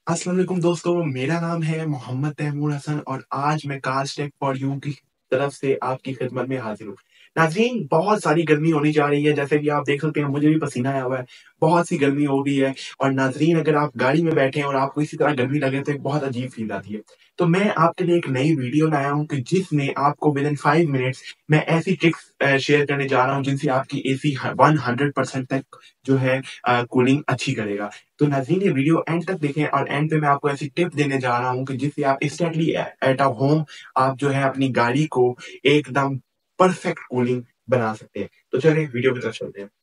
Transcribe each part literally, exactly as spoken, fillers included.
अस्सलाम वालेकुम दोस्तों, मेरा नाम है मोहम्मद तैमूर हसन और आज मैं कार्स टेक फॉर यू की तरफ से आपकी खिदमत में हाजिर हूँ। नाज़रीन, बहुत सारी गर्मी होने जा रही है, जैसे कि आप देख सकते हैं मुझे भी पसीना आया हुआ है। बहुत सी गर्मी हो रही है और नाज़रीन, अगर आप गाड़ी में बैठे हैं और आपको इसी तरह गर्मी लगे तो एक बहुत अजीब फील आती है। तो मैं आपके लिए एक नई वीडियो लाया हूँ कि जिसमें आपको विद इन फाइव मिनट्स मैं ऐसी ट्रिक्स अ, शेयर करने जा रहा हूँ जिनसे आपकी एसी ह वन हंड्रेड परसेंट तक जो है अ, कूलिंग अच्छी करेगा। तो नाज़रीन, ये वीडियो एंड तक देखें और एंड पे मैं आपको ऐसी टिप देने जा रहा हूँ कि जिससे आप इंस्टेंटली एट अ होम आप जो है अपनी गाड़ी को एकदम परफेक्ट कूलिंग बना सकते हैं। तो चलिए वीडियो की तरफ चलते हैं।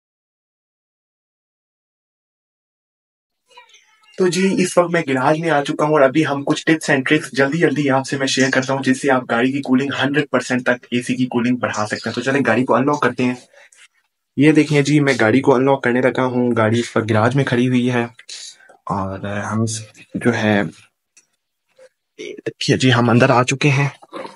तो जी, इस वक्त मैं गैराज में आ चुका हूँ और अभी हम कुछ टिप्स एंड ट्रिक्स जल्दी जल्दी आपसे मैं शेयर करता हूँ जिससे आप गाड़ी की कूलिंग हंड्रेड परसेंट तक एसी की कूलिंग बढ़ा सकते हैं। तो चलिए गाड़ी को अनलॉक करते हैं। ये देखिए जी, मैं गाड़ी को अनलॉक करने लगा हूँ। गाड़ी इस वक्त गैराज में खड़ी हुई है और अ, हम इस- जो है देखिए जी, हम अंदर आ चुके हैं।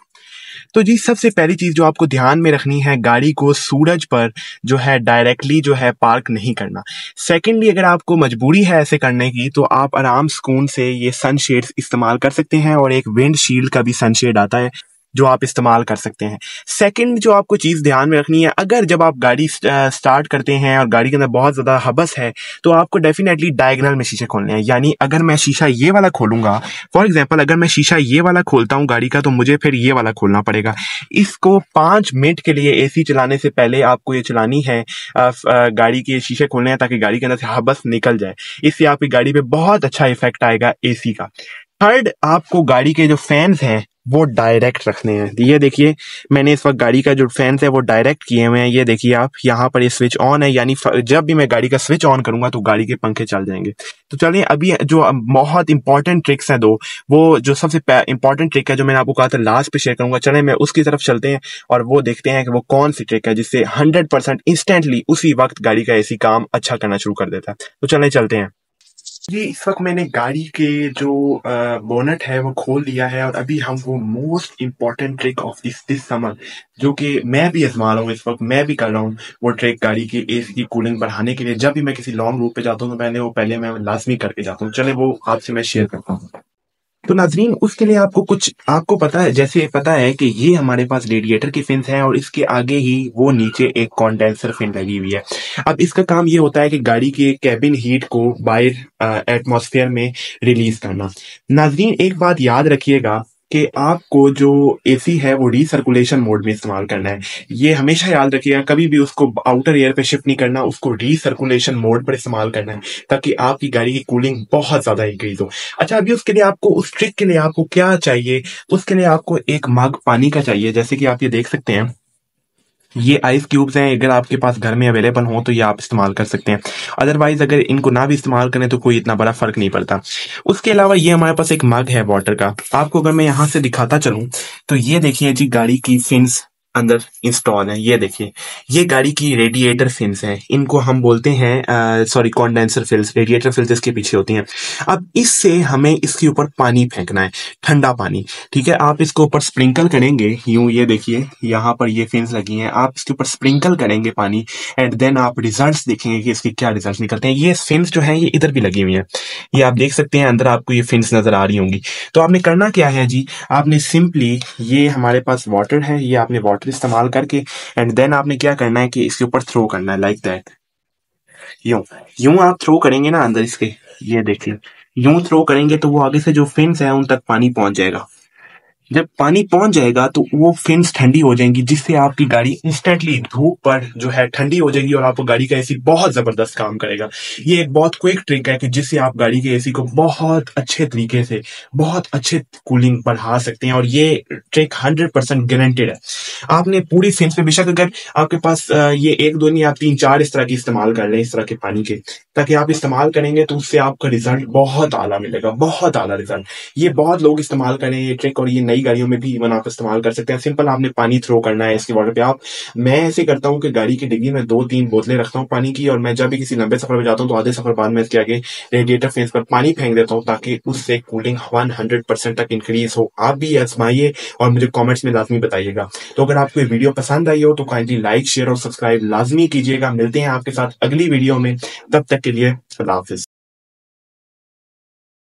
तो जी, सबसे पहली चीज जो आपको ध्यान में रखनी है, गाड़ी को सूरज पर जो है डायरेक्टली जो है पार्क नहीं करना। सेकेंडली, अगर आपको मजबूरी है ऐसे करने की तो आप आराम सुकून से ये सनशेड्स इस्तेमाल कर सकते हैं और एक विंड शील्ड का भी सनशेड आता है जो आप इस्तेमाल कर सकते हैं। सेकंड जो आपको चीज ध्यान में रखनी है, अगर जब आप गाड़ी स्टार्ट करते हैं और गाड़ी के अंदर बहुत ज्यादा हबस है तो आपको डेफिनेटली डायगोनल में शीशे खोलने हैं। यानी अगर मैं शीशा ये वाला खोलूंगा, फॉर एग्जाम्पल अगर मैं शीशा ये वाला खोलता हूँ गाड़ी का, तो मुझे फिर ये वाला खोलना पड़ेगा। इसको पांच मिनट के लिए एसी चलाने से पहले आपको ये चलानी है। अ, फ- अ, गाड़ी के शीशे खोलने हैं ताकि गाड़ी के अंदर से हबस निकल जाए। इससे आपकी गाड़ी पे बहुत अच्छा इफेक्ट आएगा एसी का। थर्ड, आपको गाड़ी के जो फैंस हैं वो डायरेक्ट रखने हैं। ये देखिए, मैंने इस वक्त गाड़ी का जो फैंस है वो डायरेक्ट किए हुए हैं। ये देखिए आप, यहाँ पर ये स्विच ऑन है, यानी फ- जब भी मैं गाड़ी का स्विच ऑन करूंगा तो गाड़ी के पंखे चल जाएंगे। तो चलिए, अभी जो बहुत इंपॉर्टेंट ट्रिक्स हैं दो, वो जो सबसे इंपॉर्टेंट ट्रिक है जो मैंने आपको कहा था लास्ट पे शेयर करूंगा, चले मैं उसकी तरफ चलते हैं और वो देखते हैं कि वो कौन सी ट्रिक है जिससे हंड्रेड परसेंट इंस्टेंटली उसी वक्त गाड़ी का एसी काम अच्छा करना शुरू कर देता है। तो चले चलते हैं। जी, इस वक्त मैंने गाड़ी के जो बोनट है वो खोल लिया है और अभी हम वो most important trick of this this summer जो कि मैं भी आजमा रहा हूँ, इस वक्त मैं भी कर रहा हूँ, वो ट्रिक गाड़ी की एसी की कूलिंग बढ़ाने के लिए। जब भी मैं किसी लॉन्ग रूट पे जाता हूँ तो मैंने वो पहले मैं लाजमी करके जाता हूँ। चले वो आपसे मैं शेयर करता हूँ। तो नाजरीन, उसके लिए आपको कुछ आपको पता है, जैसे पता है कि ये हमारे पास रेडिएटर की फिन्स हैं और इसके आगे ही वो नीचे एक कंडेंसर फिन लगी हुई है। अब इसका काम ये होता है कि गाड़ी के कैबिन हीट को बाहर एटमॉस्फेयर में रिलीज करना। नाजरीन, एक बात याद रखिएगा कि आपको जो एसी है वो रीसर्कुलेशन मोड में इस्तेमाल करना है। ये हमेशा याद रखिएगा, कभी भी उसको आउटर एयर पे शिफ्ट नहीं करना, उसको रीसर्कुलेशन मोड पर इस्तेमाल करना है ताकि आपकी गाड़ी की कूलिंग बहुत ज्यादा इंक्रीज हो। अच्छा, अभी उसके लिए आपको, उस ट्रिक के लिए आपको क्या चाहिए? उसके लिए आपको एक मग पानी का चाहिए। जैसे कि आप ये देख सकते हैं, ये आइस क्यूब्स हैं। अगर आपके पास घर में अवेलेबल हो तो ये आप इस्तेमाल कर सकते हैं। अदरवाइज अगर इनको ना भी इस्तेमाल करें तो कोई इतना बड़ा फर्क नहीं पड़ता। उसके अलावा ये हमारे पास एक मग है वाटर का। आपको अगर मैं यहाँ से दिखाता चलूं तो ये देखिए जी, गाड़ी की फिन्स अंदर इंस्टॉल है। ये देखिए, ये गाड़ी की रेडिएटर फिन्स हैं। इनको हम बोलते हैं, sorry, condenser fins. Radiator fins इसके पीछे होती हैं। अब इससे हमें इसके ऊपर पानी फेंकना है, ठंडा पानी। ठीक है, आप इसको ऊपर स्प्रिंकल करेंगे यूं। ये देखिए, यहाँ पर ये फिन्स लगी हैं, आप इसके ऊपर स्प्रिंकल करेंगे पानी एंड देन आप रिजल्ट्स देखेंगे कि इसके क्या रिजल्ट्स निकलते हैं। ये फिन्स जो है ये इधर भी लगी हुई हैं। ये आप देख सकते हैं, अंदर आपको ये फिन्स नजर आ रही होंगी। तो आपने करना क्या है जी, आपने सिंपली, ये हमारे पास वाटर है, ये आपने वाटर इस्तेमाल करके एंड देन आपने क्या करना है कि इसके ऊपर थ्रो करना है, लाइक दैट। यूं यूं आप थ्रो करेंगे ना अंदर इसके, ये देखिए, यूं थ्रो करेंगे तो वो आगे से जो फिन्स है उन तक पानी पहुंच जाएगा। जब पानी पहुंच जाएगा तो वो फिन्स ठंडी हो जाएंगी जिससे आपकी गाड़ी इंस्टेंटली धूप पर जो है ठंडी हो जाएगी और आपको गाड़ी का एसी बहुत जबरदस्त काम करेगा। ये एक बहुत क्विक ट्रिक है कि जिससे आप गाड़ी के एसी को बहुत अच्छे तरीके से, बहुत अच्छे कूलिंग बढ़ा सकते हैं और ये ट्रिक हंड्रेड परसेंट गारंटेड है। आपने पूरी फिन्स पे, बेशक अगर आपके पास अ, ये एक दो नहीं, आप तीन चार इस तरह की इस्तेमाल कर लें, इस तरह के पानी के, ताकि आप इस्तेमाल करेंगे तो उससे आपका रिजल्ट बहुत आला मिलेगा, बहुत आला रिजल्ट। ये बहुत लोग इस्तेमाल करें ये ट्रिक और ये नई गाड़ियों में भी इवन आप इस्तेमाल कर सकते हैं। सिंपल, आपने पानी थ्रो करना है इसके वाटर पे। आप मैं ऐसे करता हूँ कि गाड़ी की डिग्गी में दो तीन बोतलें रखता हूँ पानी की और मैं जब भी किसी लंबे सफर पे जाता हूँ तो आधे सफर बाद में इसके आगे रेडिएटर फेस पर पानी फेंक देता हूँ ताकि उससे कूलिंग वन हंड्रेड परसेंट तक इंक्रीज हो। आप भी आजमाइए और मुझे कॉमेंट्स में लाजमी बताइएगा। तो अगर आपको ये वीडियो पसंद आई हो तो काइंडली लाइक, शेयर और सब्सक्राइब लाजमी कीजिएगा। मिलते हैं आपके साथ अगली वीडियो में, तब तक के लिए अल्लाह हाफिज।